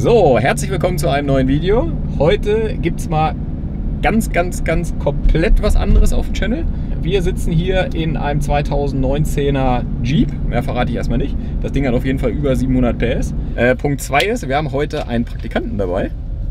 So, herzlich willkommen zu einem neuen Video. Heute gibt es mal ganz komplett was anderes auf dem Channel. Wir sitzen hier in einem 2019er Jeep. Mehr verrate ich erstmal nicht. Das Ding hat auf jeden Fall über 700 PS. Punkt 2 ist, wir haben heute einen Praktikanten dabei.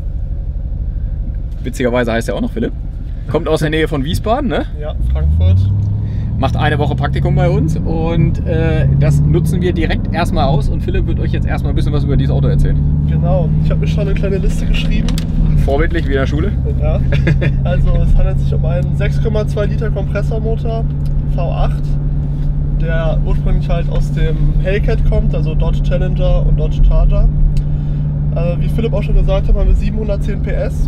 Witzigerweise heißt er auch noch Philipp. Kommt aus der Nähe von Wiesbaden, ne? Ja, Frankfurt. Macht eine Woche Praktikum bei uns und das nutzen wir direkt erstmal aus und Philipp wird euch jetzt erstmal ein bisschen was über dieses Auto erzählen. Genau, ich habe mir schon eine kleine Liste geschrieben. Vorbildlich wie in der Schule. Ja, also es handelt sich um einen 6,2 Liter Kompressormotor V8, der ursprünglich halt aus dem Hellcat kommt, also Dodge Challenger und Dodge Charger. Wie Philipp auch schon gesagt hat, haben wir 710 PS.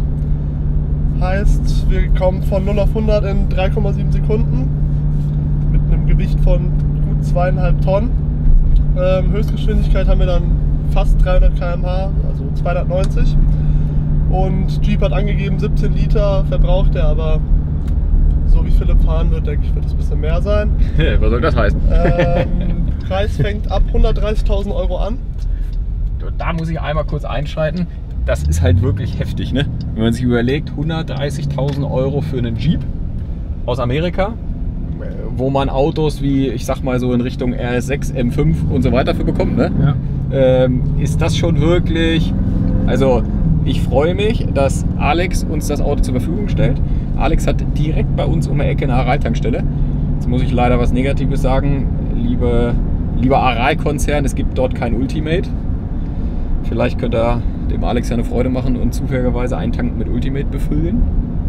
Heißt, wir kommen von 0 auf 100 in 3,7 Sekunden. Mit einem Gewicht von gut 2,5 Tonnen. Höchstgeschwindigkeit haben wir dann fast 300 km/h, also 290. Und Jeep hat angegeben 17 Liter, verbraucht er, aber so wie Philipp fahren wird, denke ich, wird es ein bisschen mehr sein. Was soll das heißen? Preis fängt ab 130.000 Euro an. Da muss ich einmal kurz einschreiten. Das ist halt wirklich heftig, ne? Wenn man sich überlegt, 130.000 Euro für einen Jeep aus Amerika, wo man Autos wie, ich sag mal so in Richtung RS6, M5 und so weiter für bekommt, ne? Ja. Ist das schon wirklich, also ich freue mich, dass Alex uns das Auto zur Verfügung stellt. Alex hat direkt bei uns um die Ecke eine Aral-Tankstelle. Jetzt muss ich leider was Negatives sagen, lieber Aral-Konzern, es gibt dort kein Ultimate. Vielleicht könnt ihr dem Alex ja eine Freude machen und zufälligerweise einen Tank mit Ultimate befüllen.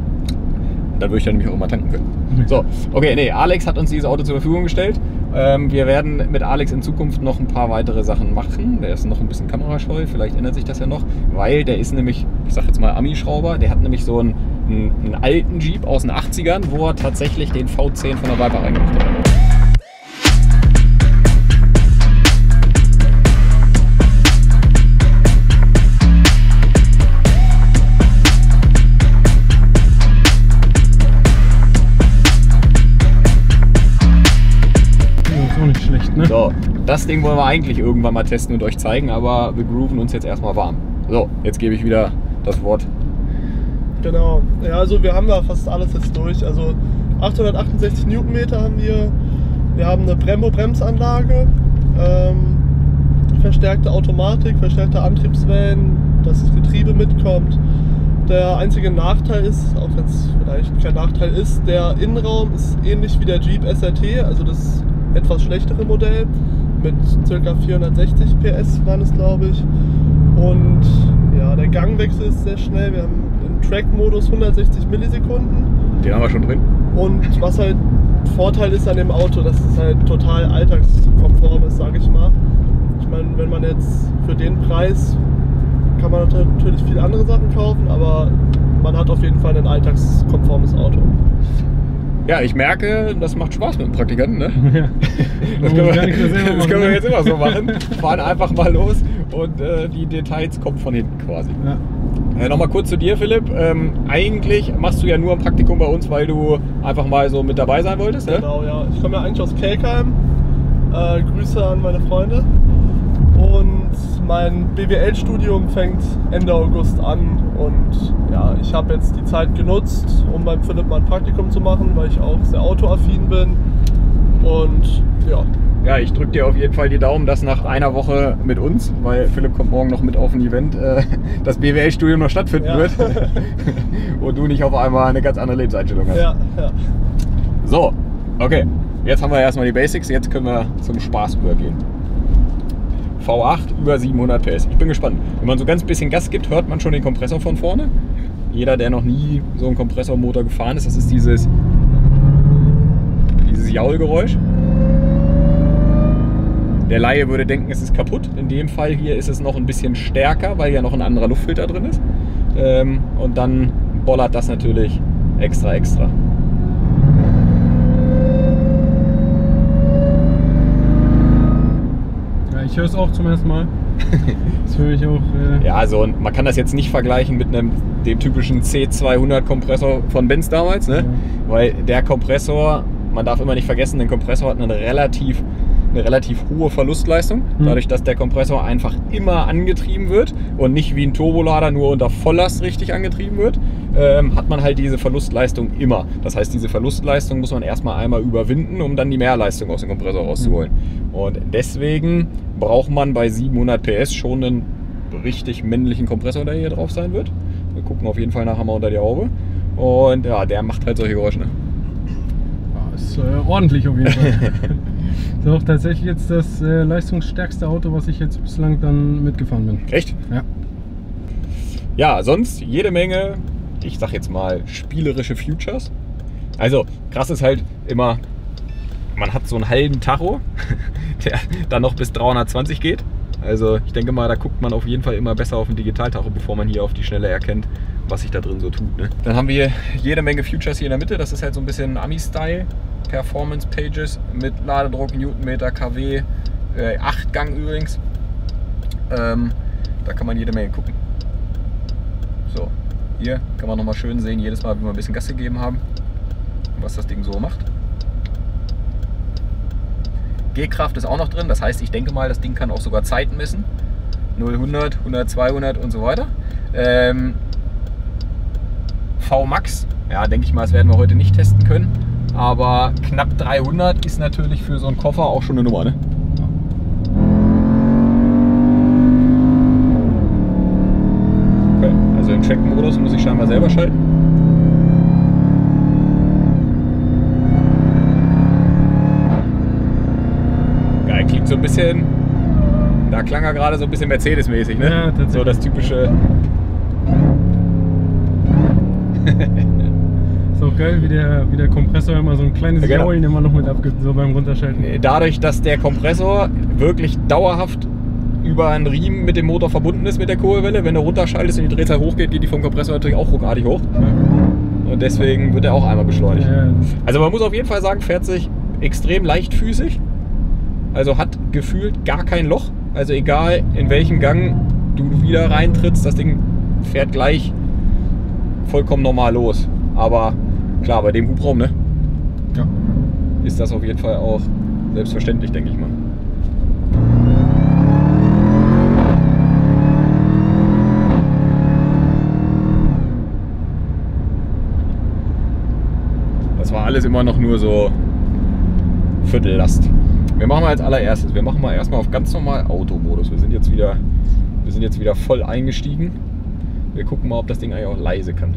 Da würde ich dann nämlich auch immer tanken können. So, okay, nee, Alex hat uns dieses Auto zur Verfügung gestellt. Wir werden mit Alex in Zukunft noch ein paar weitere Sachen machen. Der ist noch ein bisschen kamerascheu, vielleicht ändert sich das ja noch, weil der ist nämlich, ich sag jetzt mal Ami-Schrauber, der hat nämlich so einen alten Jeep aus den 80ern, wo er tatsächlich den V10 von der Viper reingemacht hat. So, das Ding wollen wir eigentlich irgendwann mal testen und euch zeigen, aber wir grooven uns jetzt erstmal warm. So, jetzt gebe ich wieder das Wort. Genau, ja, also wir haben ja fast alles jetzt durch. Also 868 Newtonmeter haben wir. Wir haben eine Brembo-Bremsanlage, verstärkte Automatik, verstärkte Antriebswellen, dass das Getriebe mitkommt. Der einzige Nachteil ist, auch wenn es vielleicht kein Nachteil ist, der Innenraum ist ähnlich wie der Jeep SRT, also das etwas schlechtere Modell mit ca. 460 PS waren es, glaube ich. Und ja, der Gangwechsel ist sehr schnell. Wir haben im Track-Modus 160 Millisekunden. Den haben wir schon drin. Und was halt Vorteil ist an dem Auto, dass es halt total alltagskonform ist, sage ich mal. Ich meine, wenn man jetzt für den Preis, kann man natürlich viele andere Sachen kaufen, aber man hat auf jeden Fall ein alltagskonformes Auto. Ja, ich merke, das macht Spaß mit dem Praktikanten, ne? Ja. Das können wir jetzt immer so machen. Fahren einfach mal los und die Details kommen von hinten quasi. Ja. Nochmal kurz zu dir, Philipp. Eigentlich machst du ja nur ein Praktikum bei uns, weil du einfach mal so mit dabei sein wolltest, ne? Genau, ja. Ich komme ja eigentlich aus Kelkheim. Grüße an meine Freunde. Und mein BWL-Studium fängt Ende August an und ja, ich habe jetzt die Zeit genutzt, um beim Philipp mal ein Praktikum zu machen, weil ich auch sehr autoaffin bin und ja. Ja, ich drücke dir auf jeden Fall die Daumen, dass nach einer Woche mit uns, weil Philipp kommt morgen noch mit auf ein Event, das BWL-Studium noch stattfinden wird und du nicht auf einmal eine ganz andere Lebenseinstellung hast. Ja, ja. So, okay, jetzt haben wir erstmal die Basics, jetzt können wir zum Spaß übergehen. V8 über 700 PS. Ich bin gespannt. Wenn man so ganz bisschen Gas gibt, hört man schon den Kompressor von vorne. Jeder, der noch nie so einen Kompressormotor gefahren ist, das ist dieses Jaulgeräusch. Der Laie würde denken, es ist kaputt. In dem Fall hier ist es noch ein bisschen stärker, weil ja noch ein anderer Luftfilter drin ist. Und dann bollert das natürlich extra. Ich höre es auch zum ersten Mal. Das höre ich auch. Ja, also man kann das jetzt nicht vergleichen mit dem typischen C200 Kompressor von Benz damals, ne? Ja. Weil der Kompressor, man darf immer nicht vergessen, der Kompressor hat einen relativ eine relativ hohe Verlustleistung, dadurch, dass der Kompressor einfach immer angetrieben wird und nicht wie ein Turbolader nur unter Volllast richtig angetrieben wird, hat man halt diese Verlustleistung immer. Das heißt, diese Verlustleistung muss man erstmal einmal überwinden, um dann die Mehrleistung aus dem Kompressor rauszuholen. Und deswegen braucht man bei 700 PS schon einen richtig männlichen Kompressor, der hier drauf sein wird. Wir gucken auf jeden Fall nachher mal unter die Haube. Und ja, der macht halt solche Geräusche. Ne? Ja, ist ordentlich auf jeden Fall. Ist auch tatsächlich jetzt das leistungsstärkste Auto, was ich jetzt bislang dann mitgefahren bin. Echt? Ja. Ja, sonst jede Menge, ich sag jetzt mal, spielerische Futures. Also krass ist halt immer, man hat so einen halben Tacho, der dann noch bis 320 geht. Also ich denke mal, da guckt man auf jeden Fall immer besser auf den Digitaltacho, bevor man hier auf die Schnelle erkennt, was sich da drin so tut. Ne? Dann haben wir jede Menge Futures hier in der Mitte. Das ist halt so ein bisschen Ami-Style. Performance Pages mit Ladedruck, Newtonmeter, KW, 8 Gang übrigens. Da kann man jede Menge gucken. So, hier kann man nochmal schön sehen, jedes Mal, wie wir ein bisschen Gas gegeben haben, was das Ding so macht. G-Kraft ist auch noch drin, das heißt, ich denke mal, das Ding kann auch sogar Zeiten messen. 0, 100, 100, 200 und so weiter. V-Max, ja, denke ich mal, das werden wir heute nicht testen können. Aber knapp 300 ist natürlich für so einen Koffer auch schon eine Nummer, ne? Okay, also im Track-Modus muss ich scheinbar selber schalten. Geil, klingt so ein bisschen, da klang er gerade so ein bisschen Mercedes-mäßig, ne? Ja, tatsächlich. So das typische. Ist auch geil, wie der Kompressor immer so ein kleines Ja, genau. Jaulen immer noch mit abgibt, so beim Runterschalten. Dadurch, dass der Kompressor wirklich dauerhaft über einen Riemen mit dem Motor verbunden ist mit der Kurbelwelle, wenn du runterschaltest und die Drehzahl hochgeht, geht die vom Kompressor natürlich auch ruckartig hoch. Und deswegen wird er auch einmal beschleunigt. Ja. Also man muss auf jeden Fall sagen, fährt sich extrem leichtfüßig. Also hat gefühlt gar kein Loch. Also egal in welchem Gang du wieder reintrittst, das Ding fährt gleich vollkommen normal los. Aber klar, bei dem Hubraum, ne? Ja. Ist das auf jeden Fall auch selbstverständlich, denke ich mal. Das war alles immer noch nur so Viertellast. Wir machen mal als allererstes, wir machen mal erstmal auf ganz normal Automodus. Wir sind jetzt wieder voll eingestiegen. Wir gucken mal, ob das Ding eigentlich auch leise kann.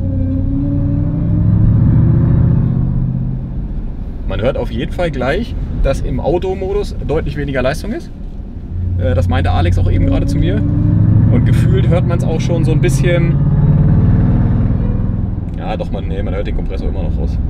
Man hört auf jeden Fall gleich, dass im Automodus deutlich weniger Leistung ist. Das meinte Alex auch eben gerade zu mir. Und gefühlt hört man es auch schon so ein bisschen. Ja, doch, man hört den Kompressor immer noch raus.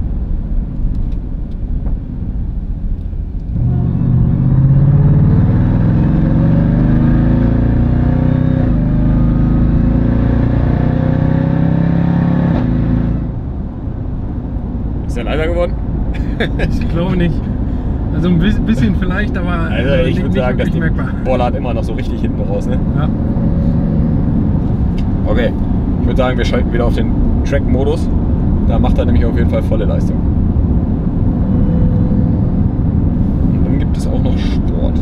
Ist der leiser geworden? Ich glaube nicht. Also ein bisschen vielleicht, aber Also ich würde nicht sagen, dass wirklich die merkbar. Bollard immer noch so richtig hinten raus, ne? Ja. Okay, ich würde sagen, wir schalten wieder auf den Track-Modus. Da macht er nämlich auf jeden Fall volle Leistung. Und dann gibt es auch noch Sport.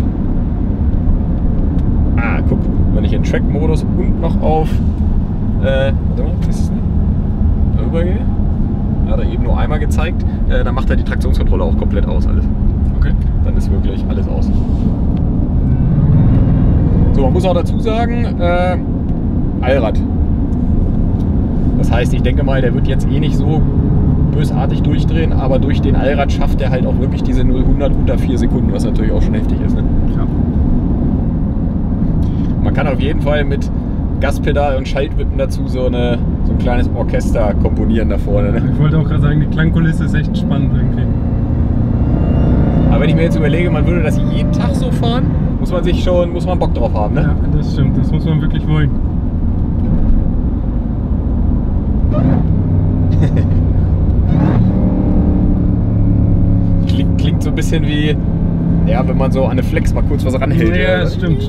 Ah, guck, wenn ich in Track-Modus und noch auf warte mal, ist es nicht? Darüber gehe. Hat er eben nur einmal gezeigt, dann macht er die Traktionskontrolle auch komplett aus alles. Okay. Dann ist wirklich alles aus. So, man muss auch dazu sagen, Allrad. Das heißt, ich denke mal, der wird jetzt eh nicht so bösartig durchdrehen, aber durch den Allrad schafft er halt auch wirklich diese 0-100 unter 4 Sekunden, was natürlich auch schon heftig ist. Ne? Ja. Man kann auf jeden Fall mit Gaspedal und Schaltwippen dazu so ein kleines Orchester komponieren da vorne. Ne? Ich wollte auch gerade sagen, die Klangkulisse ist echt spannend irgendwie. Aber wenn ich mir jetzt überlege, man würde das jeden Tag so fahren, muss man Bock drauf haben. Ne? Ja, das stimmt, das muss man wirklich wollen. Klingt so ein bisschen wie, ja, wenn man so an eine Flex mal kurz was ranhält. Ja, das stimmt.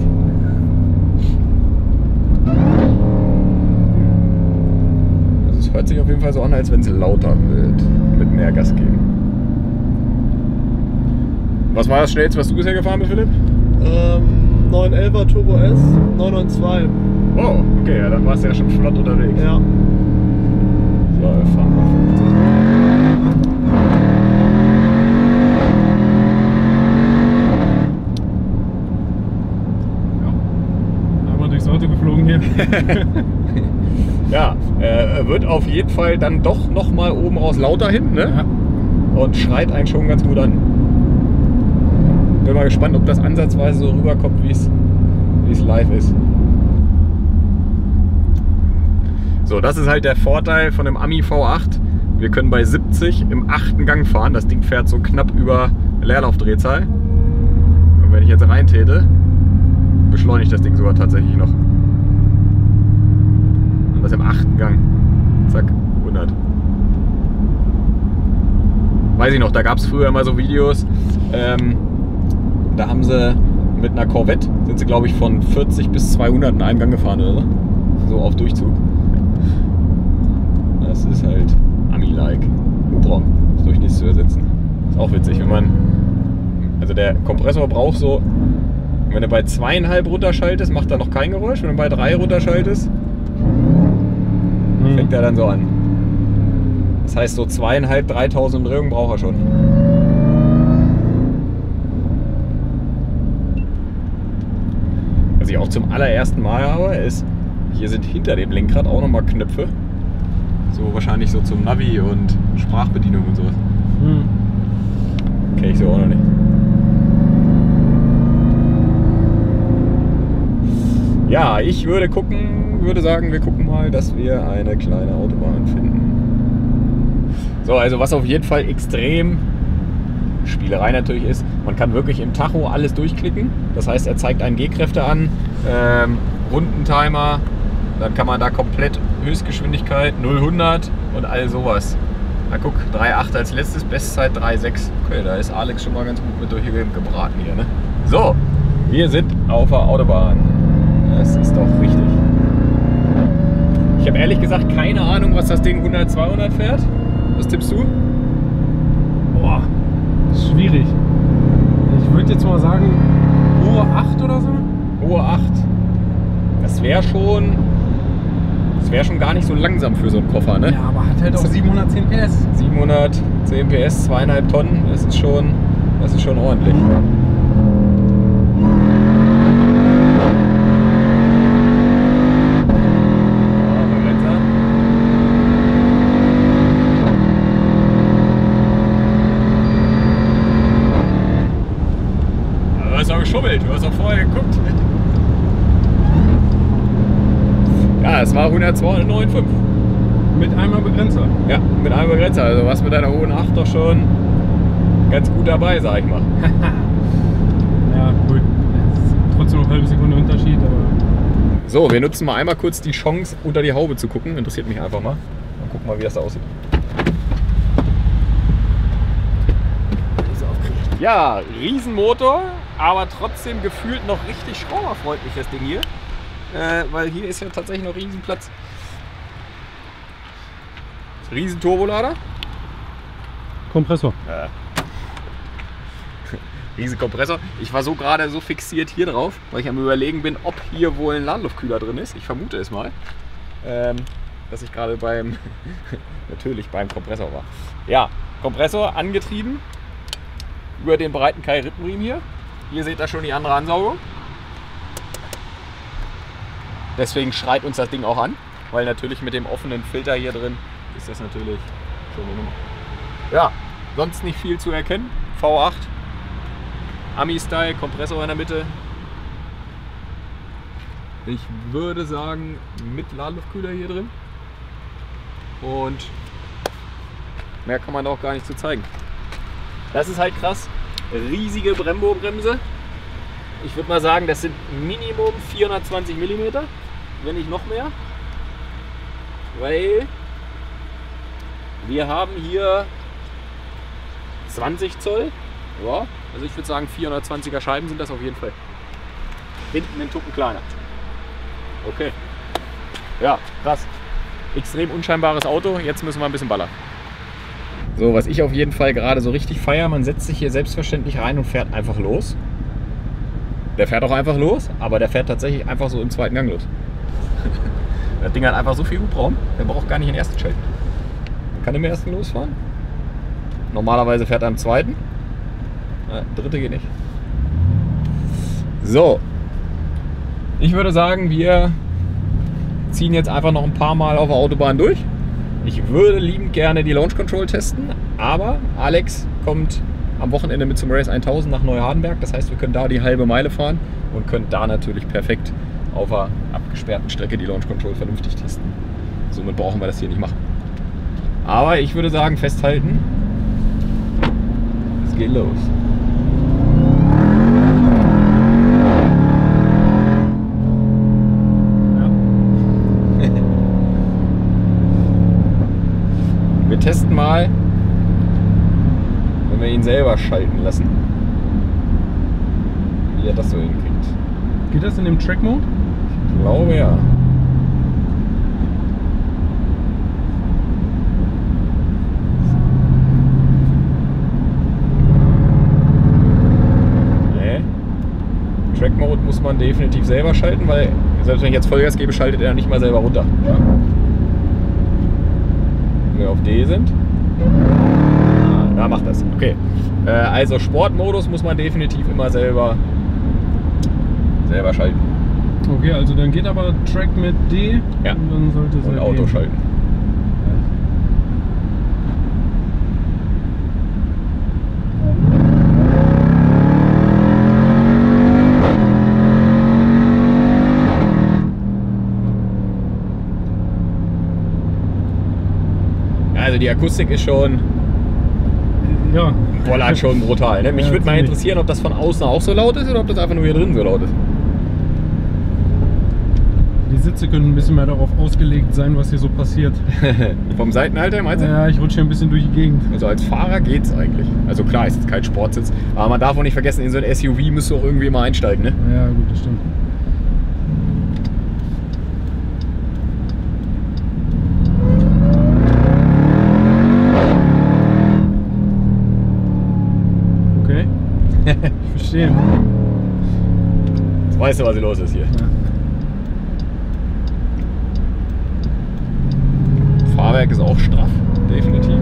Also es hört sich auf jeden Fall so an, als wenn es lauter wird, mit mehr Gas geben. Was war das schnellste, was du bisher gefahren bist, Philipp? 911er Turbo S, 992. Oh, okay, ja, dann warst du ja schon flott unterwegs. Ja. So, wir fahren mal 50. Ja. Einmal durchs Auto geflogen hier. Ja, wird auf jeden Fall dann doch nochmal oben raus lauter hin, ne? Ja. Und schreit einen schon ganz gut an. Bin mal gespannt, ob das ansatzweise so rüberkommt, wie es live ist. So, das ist halt der Vorteil von dem Ami V8. Wir können bei 70 im 8. Gang fahren. Das Ding fährt so knapp über Leerlaufdrehzahl. Und wenn ich jetzt reintäte, beschleunigt das Ding sogar tatsächlich noch. Und das im 8. Gang. Zack, 100. Weiß ich noch, da gab es früher immer so Videos, da haben sie mit einer Corvette, sind sie glaube ich von 40 bis 200 in einem Gang gefahren oder so. So auf Durchzug. Das ist halt Ami-like. Hubraum, ist durch nichts zu ersetzen. Ist auch witzig, wenn man, also der Kompressor braucht so, wenn du bei 2,5 runterschaltest, macht er noch kein Geräusch. Wenn du bei 3 runterschaltest, fängt er dann so an. Das heißt, so 2.500, 3.000 Umdrehungen braucht er schon. Was ich auch zum allerersten Mal habe, ist, hier sind hinter dem Lenkrad auch nochmal Knöpfe. So wahrscheinlich so zum Navi und Sprachbedienung und sowas. Kenn ich so auch noch nicht. Ja, ich würde sagen, wir gucken mal, dass wir eine kleine Autobahn finden. So, also was auf jeden Fall extrem Spielerei natürlich ist, man kann wirklich im Tacho alles durchklicken. Das heißt, er zeigt einen G-Kräfte an, Rundentimer, dann kann man da komplett Höchstgeschwindigkeit 0-100 und all sowas. Na guck, 3,8 als letztes, Bestzeit 3,6. Okay, da ist Alex schon mal ganz gut mit durchgebraten hier, ne? So, wir sind auf der Autobahn. Das ist doch richtig. Ich habe ehrlich gesagt keine Ahnung, was das Ding 100, 200 fährt. Was tippst du? Boah, schwierig. Ich würde jetzt mal sagen, hohe 8 oder so. Hohe 8. Das wäre schon gar nicht so langsam für so einen Koffer, ne? Ja, aber hat halt auch 710 PS. 710 PS, 2,5 Tonnen, das ist schon ordentlich. Du hast auch vorher geguckt. Ja, es war 102,95. Mit einmal Begrenzer. Ja, mit einmal Begrenzer. Also was mit deiner hohen 8 doch schon ganz gut dabei, sag ich mal. Ja, gut. Trotzdem noch eine halbe Sekunde Unterschied, aber. So, wir nutzen mal einmal kurz die Chance, unter die Haube zu gucken. Interessiert mich einfach mal. Dann gucken wir mal, wie das da aussieht. Ja, Riesenmotor, aber trotzdem gefühlt noch richtig schrauberfreundlich das Ding hier. Weil hier ist ja tatsächlich noch riesen Platz. Riesen Turbolader. Kompressor. Riesen Kompressor. Ich war so gerade so fixiert hier drauf, weil ich am Überlegen bin, ob hier wohl ein Ladeluftkühler drin ist. Ich vermute es mal. Dass ich gerade natürlich beim Kompressor war. Ja, Kompressor angetrieben. Über den breiten Kai-Rippenriemen hier. Hier seht ihr schon die andere Ansaugung. Deswegen schreit uns das Ding auch an, weil natürlich mit dem offenen Filter hier drin ist das natürlich schon eine Nummer. Ja, sonst nicht viel zu erkennen. V8, Ami-Style, Kompressor in der Mitte. Ich würde sagen mit Ladeluftkühler hier drin. Und mehr kann man auch gar nicht zu zeigen. Das ist halt krass. Riesige Brembo-Bremse. Ich würde mal sagen, das sind Minimum 420 mm, wenn nicht noch mehr. Weil wir haben hier 20 Zoll. Ja, also ich würde sagen 420er Scheiben sind das auf jeden Fall. Hinten einen Tucken kleiner. Okay. Ja, krass. Extrem unscheinbares Auto. Jetzt müssen wir ein bisschen ballern. So, was ich auf jeden Fall gerade so richtig feiere, man setzt sich hier selbstverständlich rein und fährt einfach los. Der fährt auch einfach los, aber der fährt tatsächlich einfach so im zweiten Gang los. Das Ding hat einfach so viel Hubraum, der braucht gar nicht den ersten schalten. Man kann im ersten losfahren. Normalerweise fährt er im zweiten. Dritte geht nicht. So. Ich würde sagen, wir ziehen jetzt einfach noch ein paar Mal auf der Autobahn durch. Ich würde liebend gerne die Launch Control testen, aber Alex kommt am Wochenende mit zum Race 1000 nach Neuhardenberg. Das heißt, wir können da die halbe Meile fahren und können da natürlich perfekt auf einer abgesperrten Strecke die Launch Control vernünftig testen. Somit brauchen wir das hier nicht machen. Aber ich würde sagen, festhalten. Es geht los. Wir testen mal, wenn wir ihn selber schalten lassen, wie er das so hinkriegt. Geht das in dem Track-Mode? Ich glaube ja. Nee. Track-Mode muss man definitiv selber schalten, weil selbst wenn ich jetzt Vollgas gebe, schaltet er nicht mal selber runter. Ja. Wenn wir auf D sind. Da macht das. Okay. Also Sportmodus muss man definitiv immer selber schalten. Okay, also dann geht aber Track mit D. Ja. Und dann sollte es Und Auto gehen. schalten. Also die Akustik ist schon, Ja. Bollard schon brutal. Ne? Mich Ja, würde mal ziemlich. interessieren, ob das von außen auch so laut ist oder ob das einfach nur hier drin so laut ist. Die Sitze können ein bisschen mehr darauf ausgelegt sein, was hier so passiert. Vom Seitenhalter meinst du? Ja, ich rutsche hier ein bisschen durch die Gegend. Also als Fahrer geht's eigentlich. Also klar, ist jetzt kein Sportsitz, aber man darf auch nicht vergessen, in so ein SUV müsst du auch irgendwie mal einsteigen. Ne? Ja, gut, das stimmt. Okay. Ich verstehe. Jetzt weißt du, was hier los ist hier. Ja. Fahrwerk ist auch straff, definitiv.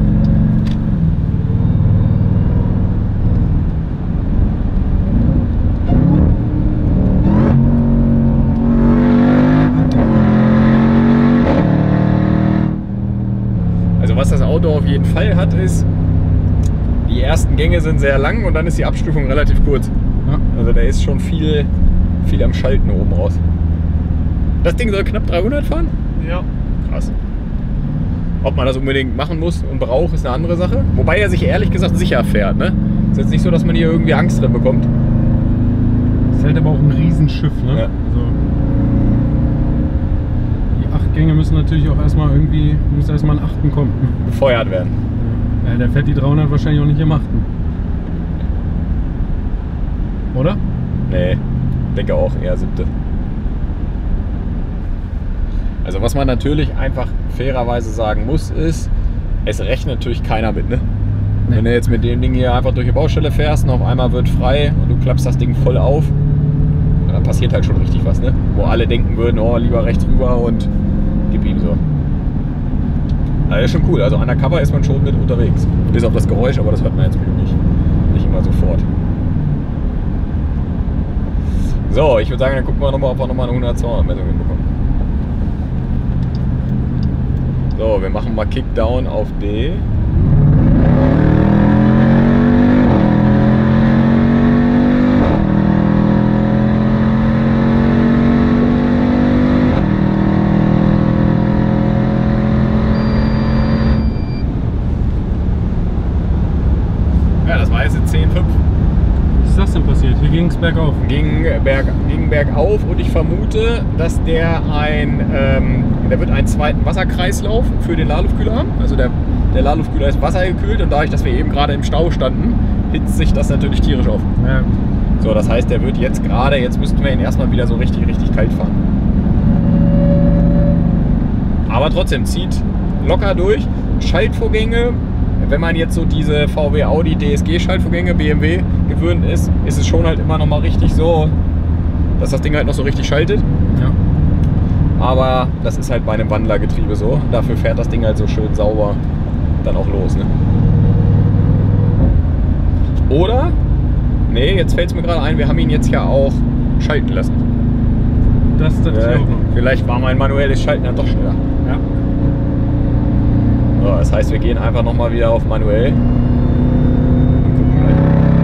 Also was das Auto auf jeden Fall hat, ist, die ersten Gänge sind sehr lang und dann ist die Abstufung relativ kurz. Ja. Also da ist schon viel am Schalten oben raus. Das Ding soll knapp 300 fahren? Ja. Krass. Ob man das unbedingt machen muss und braucht, ist eine andere Sache. Wobei er sich ehrlich gesagt sicher fährt. Ne? Ist jetzt nicht so, dass man hier irgendwie Angst drin bekommt. Ist halt aber auch ein Riesenschiff, ne? Ja. Also, die 8 Gänge müssen natürlich auch erstmal irgendwie, muss erstmal ein Achten kommen. Befeuert werden. Ja, der fährt die 300 wahrscheinlich auch nicht im Achten. Oder? Nee, denke auch eher 7. Also was man natürlich einfach fairerweise sagen muss, ist, es rechnet natürlich keiner mit. Ne? Nee. Wenn du jetzt mit dem Ding hier einfach durch die Baustelle fährst und auf einmal wird frei und du klappst das Ding voll auf, dann passiert halt schon richtig was. Ne? Wo alle denken würden, oh, lieber rechts rüber und gib ihm so. Also das ist schon cool. Also undercover ist man schon mit unterwegs. Bis auf das Geräusch, aber das hört man jetzt nicht immer sofort. So, ich würde sagen, dann gucken wir nochmal, ob wir nochmal eine 100-200 Messung hinbekommen. So, wir machen mal Kickdown auf D. Ja, das war jetzt 10,5. Was ist das denn passiert? Hier ging es bergauf. Ging bergauf und ich vermute, dass der wird einen zweiten Wasserkreislauf für den Ladeluftkühler haben. Also der Ladeluftkühler ist wassergekühlt und dadurch, dass wir eben gerade im Stau standen, hitzt sich das natürlich tierisch auf. Ja. So, das heißt, der wird jetzt müssten wir ihn erstmal wieder so richtig kalt fahren. Aber trotzdem, zieht locker durch. Schaltvorgänge wenn man jetzt so diese VW Audi DSG-Schaltvorgänge BMW gewöhnt ist, ist es schon halt immer noch mal richtig so, dass das Ding halt noch so richtig schaltet. Ja. Aber das ist halt bei einem Wandlergetriebe so. Dafür fährt das Ding halt so schön sauber dann auch los. Ne? Oder, nee, jetzt fällt es mir gerade ein, wir haben ihn jetzt ja auch schalten lassen. Das dachte ich auch noch. Vielleicht war mein manuelles Schalten dann doch schneller. Ja. So, das heißt, wir gehen einfach nochmal wieder auf manuell. Und gucken gleich.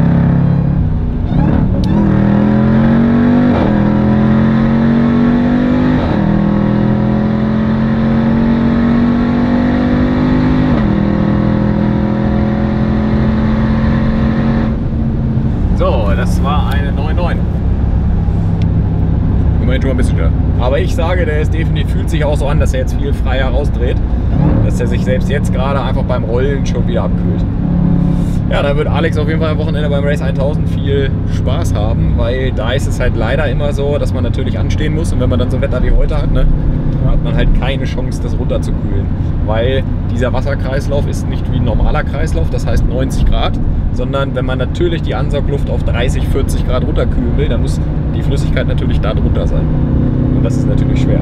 So, das war eine 9.9. Immerhin schon mal ein bisschen schneller. Aber ich sage, der ist definitiv, fühlt sich auch so an, dass er jetzt viel freier rausdreht. Dass er sich selbst jetzt gerade einfach beim Rollen schon wieder abkühlt. Ja, da wird Alex auf jeden Fall am Wochenende beim Race 1000 viel Spaß haben, weil da ist es halt leider immer so, dass man natürlich anstehen muss und wenn man dann so ein Wetter wie heute hat, ne, hat man halt keine Chance, das runterzukühlen. Weil dieser Wasserkreislauf ist nicht wie ein normaler Kreislauf, das heißt 90 Grad, sondern wenn man natürlich die Ansaugluft auf 30, 40 Grad runterkühlen will, dann muss die Flüssigkeit natürlich da drunter sein. Und das ist natürlich schwer.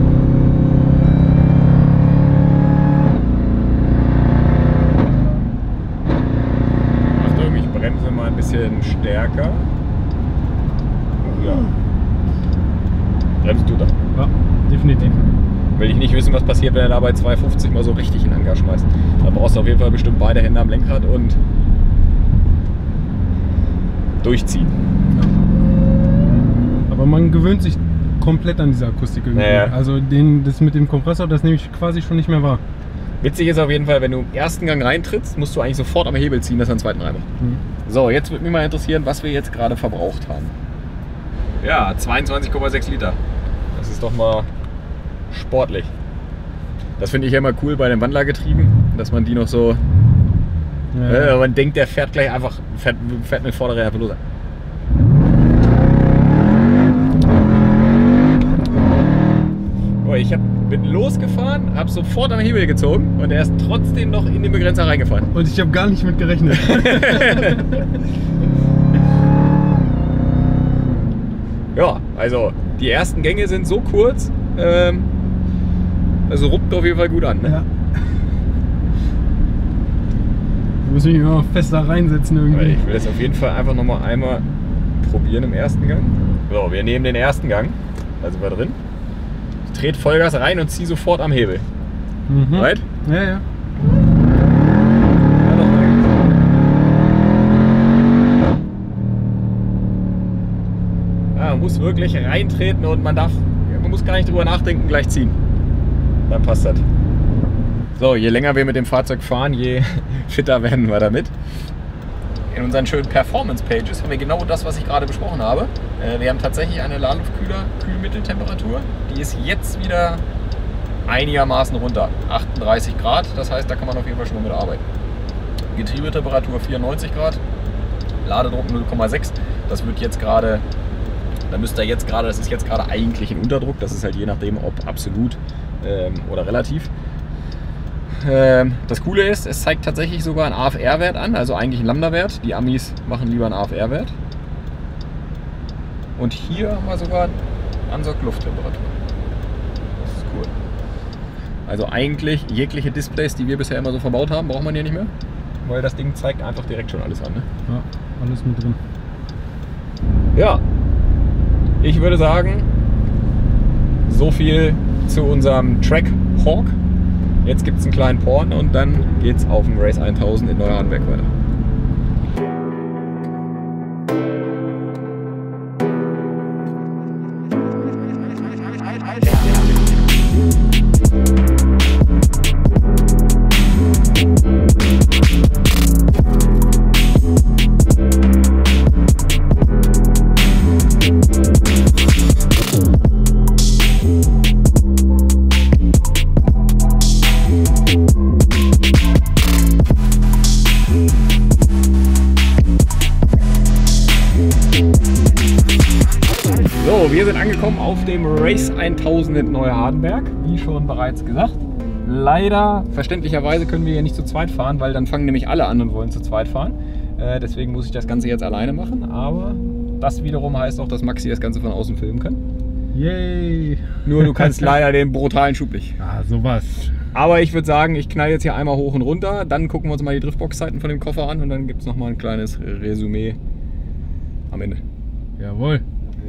Achtung, ich bremse mal ein bisschen stärker. Ja. Bremst du da? Ja, definitiv. Will ich nicht wissen, was passiert, wenn er da bei 250 mal so richtig in Anker schmeißt. Da brauchst du auf jeden Fall bestimmt beide Hände am Lenkrad und durchziehen. Ja. Aber man gewöhnt sich komplett an diese Akustik irgendwie. Naja. Also das mit dem Kompressor, das nehme ich quasi schon nicht mehr wahr. Witzig ist auf jeden Fall, wenn du im ersten Gang reintrittst, musst du eigentlich sofort am Hebel ziehen, dass er einen zweiten reinmacht. So, jetzt würde mich mal interessieren, was wir jetzt gerade verbraucht haben. Ja, 22,6 Liter. Das ist doch mal sportlich. Das finde ich ja immer cool bei den Wandlergetrieben, dass man die noch so... Ja. man denkt, der fährt gleich einfach, fährt mit Vorderräder einfach los. Oh, ich bin losgefahren, habe sofort am Hebel gezogen und er ist trotzdem noch in den Begrenzer reingefahren. Und ich habe gar nicht mit gerechnet. Ja, also die ersten Gänge sind so kurz, also ruppt auf jeden Fall gut an. Ne? Ja. Da muss ich mich immer fester reinsetzen irgendwie. Ich will das auf jeden Fall einfach nochmal einmal probieren im ersten Gang. So, wir nehmen den ersten Gang, da sind wir drin. Ich trete Vollgas rein und ziehe sofort am Hebel. Mhm. Right? Ja, ja. Ja, doch mal. Ja, man muss wirklich reintreten und man muss gar nicht drüber nachdenken, gleich ziehen. Dann passt das. So, je länger wir mit dem Fahrzeug fahren, je fitter werden wir damit. In unseren schönen Performance-Pages haben wir genau das, was ich gerade besprochen habe. Wir haben tatsächlich eine Kühlmitteltemperatur. Die ist jetzt wieder einigermaßen runter. 38 Grad, das heißt, da kann man auf jeden Fall schon mal mit arbeiten. Getriebetemperatur 94 Grad, Ladedruck 0,6. Das wird jetzt gerade, das ist jetzt gerade eigentlich ein Unterdruck. Das ist halt je nachdem, ob absolut oder relativ. Das Coole ist, es zeigt tatsächlich sogar einen AFR-Wert an, also eigentlich einen Lambda-Wert. Die Amis machen lieber einen AFR-Wert. Und hier haben wir sogar Ansauglufttemperatur. Das ist cool. Also eigentlich jegliche Displays, die wir bisher immer so verbaut haben, braucht man hier nicht mehr. Weil das Ding zeigt einfach direkt schon alles an. Ne? Ja, alles mit drin. Ja, ich würde sagen, so viel zu unserem Track Hawk. Jetzt gibt es einen kleinen Porn und dann geht's auf dem Race 1000 in Neuhardenberg weiter. Wir sind angekommen auf dem Race 1000 in Neuhardenberg, wie schon bereits gesagt. leider, verständlicherweise können wir hier nicht zu zweit fahren, weil dann fangen nämlich alle an und wollen zu zweit fahren. Deswegen muss ich das Ganze jetzt alleine machen, aber das wiederum heißt auch, dass Maxi das Ganze von außen filmen kann. Yay! Nur du kannst leider den brutalen Schub nicht. Ah, sowas. Aber ich würde sagen, ich knall jetzt hier einmal hoch und runter, dann gucken wir uns mal die Driftbox-Zeiten von dem Koffer an und dann gibt es nochmal ein kleines Resümee am Ende. Jawohl.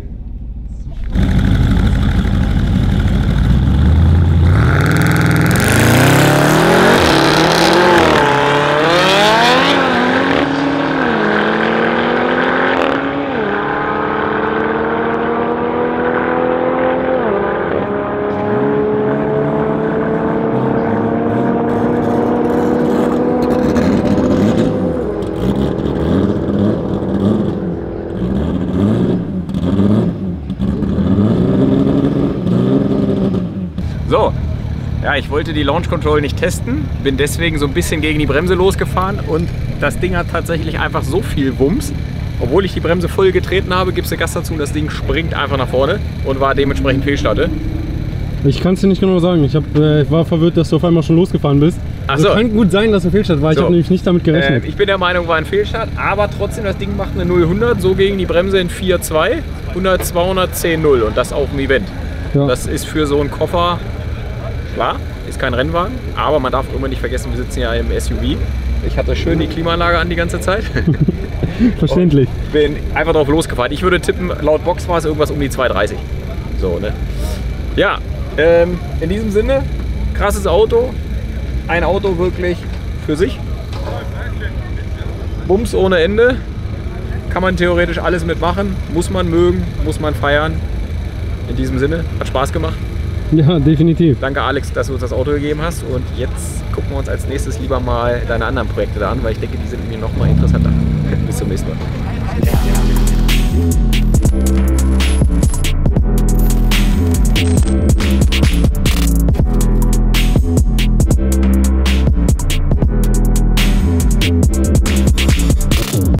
So, ja, ich wollte die Launch Control nicht testen, bin deswegen so ein bisschen gegen die Bremse losgefahren und das Ding hat tatsächlich einfach so viel Wumms. Obwohl ich die Bremse voll getreten habe, gibst du Gas dazu und das Ding springt einfach nach vorne und war dementsprechend Fehlstarte. Ich kann es dir nicht genau sagen. Ich war verwirrt, dass du auf einmal schon losgefahren bist. Ach Also so. kann gut sein, dass du Fehlstart war. Ich So. habe nämlich nicht damit gerechnet. Ich bin der Meinung, war ein Fehlstart, aber trotzdem das Ding macht eine 0-100, so gegen die Bremse in 4.2, 100, 200, 10-0 und das auf dem Event. Ja. Das ist für so einen Koffer, klar, ist kein Rennwagen, aber man darf immer nicht vergessen, wir sitzen ja im SUV. Ich hatte schön die Klimaanlage an die ganze Zeit. Verständlich. Bin einfach drauf losgefahren. Ich würde tippen, laut Box war es irgendwas um die 230. So, ne? Ja, in diesem Sinne, krasses Auto. Ein Auto wirklich für sich. Bums ohne Ende. Kann man theoretisch alles mitmachen. Muss man mögen, muss man feiern. In diesem Sinne, hat Spaß gemacht. Ja, definitiv. Danke Alex, dass du uns das Auto gegeben hast. Und jetzt gucken wir uns als nächstes lieber mal deine anderen Projekte da an, weil ich denke, die sind mir noch mal interessanter. Bis zum nächsten Mal.